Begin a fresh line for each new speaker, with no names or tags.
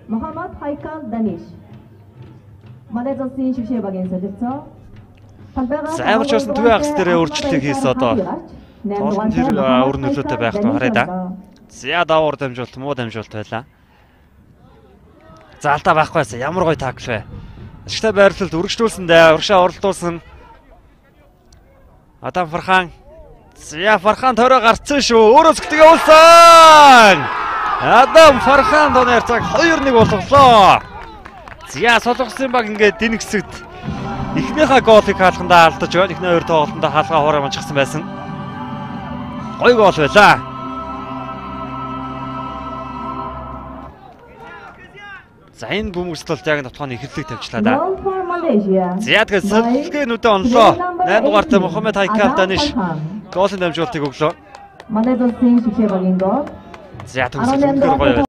Muhammad Haikal Danish. Малез улсын шившээ багийн солилцоо.
Замарчсан төвийн агс дээрээ өөрчлөлтийг хийсэн одоо. Тоолон тэр өр нөлөөтэй байх нь хараа да. За давуур дамжуулт муу дамжуулт байлаа. За алдаа байхгүй байсан. Ямар гоё такл вэ. Ашигтай байрлалд үргэлжлүүлсэн дээ. Урагшаа оролдуулсан. Адам Фархан. За Фархан тойроо гарцсан шүү. Өөрөө зөвхөн явуулсан. Адам Фархан донор цаг 2-1 болголоо. За солонгосын баг ингээд энэ хэсэгт эхнийхээ гоолыг хаалгандаа алдаж байна. Эхний хоёр тоглолтонд хаалгаа хуурай манчсан байсан. Гоё гол байлаа. За энэ бөмбөрсөлт яг тотгооны эхлэлийг тавьчлаа да. За тэгээд сэлгээнүүдээ онлоо. 8 дугаартай Мухаммед Хайкал Даниш голын дамжуултыг өглөө.
Малез улсын шившээ багийн гол.
За төгсгөл гоё.